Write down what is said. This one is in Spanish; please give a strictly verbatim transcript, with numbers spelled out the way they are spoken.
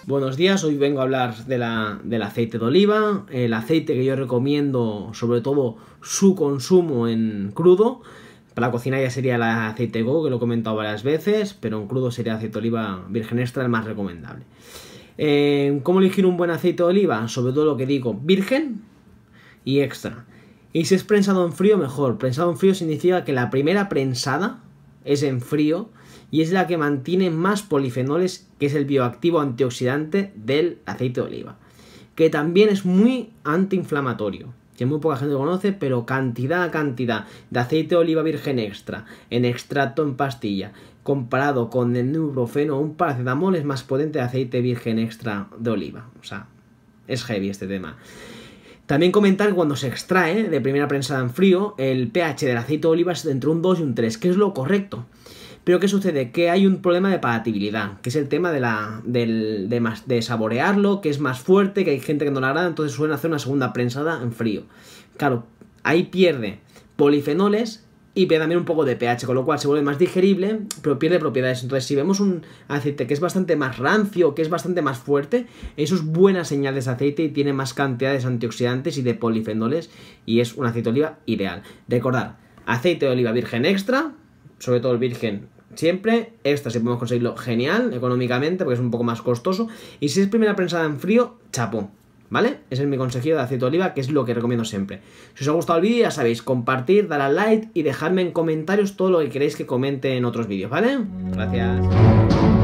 Buenos días, hoy vengo a hablar de la, del aceite de oliva, el aceite que yo recomiendo, sobre todo su consumo en crudo. Para la cocina ya sería el aceite Go, que lo he comentado varias veces, pero en crudo sería el aceite de oliva virgen extra el más recomendable. Eh, ¿Cómo elegir un buen aceite de oliva? Sobre todo lo que digo, virgen y extra. Y si es prensado en frío, mejor. Prensado en frío significa que la primera prensada es en frío y es la que mantiene más polifenoles, que es el bioactivo antioxidante del aceite de oliva, que también es muy antiinflamatorio, que muy poca gente lo conoce, pero cantidad a cantidad de aceite de oliva virgen extra en extracto en pastilla comparado con el ibuprofeno o un paracetamol es más potente de aceite virgen extra de oliva. O sea, es heavy este tema. También comentar que cuando se extrae de primera prensada en frío, el pH del aceite de oliva es entre un dos y un tres, que es lo correcto. Pero ¿qué sucede? Que hay un problema de palatabilidad, que es el tema de, la, del, de, más, de saborearlo, que es más fuerte, que hay gente que no le agrada, entonces suelen hacer una segunda prensada en frío. Claro, ahí pierde polifenoles y pierde también un poco de pH, con lo cual se vuelve más digerible, pero pierde propiedades. Entonces, si vemos un aceite que es bastante más rancio, que es bastante más fuerte, eso es buena señal de ese aceite y tiene más cantidades de antioxidantes y de polifenoles y es un aceite de oliva ideal. Recordad, aceite de oliva virgen extra, sobre todo el virgen siempre, extra si podemos conseguirlo genial económicamente porque es un poco más costoso, y si es primera prensada en frío, chapo, ¿vale? Ese es mi consejillo de aceite de oliva, que es lo que recomiendo siempre. Si os ha gustado el vídeo, ya sabéis, compartir, dar al like y dejadme en comentarios todo lo que queréis que comente en otros vídeos, ¿vale? Gracias.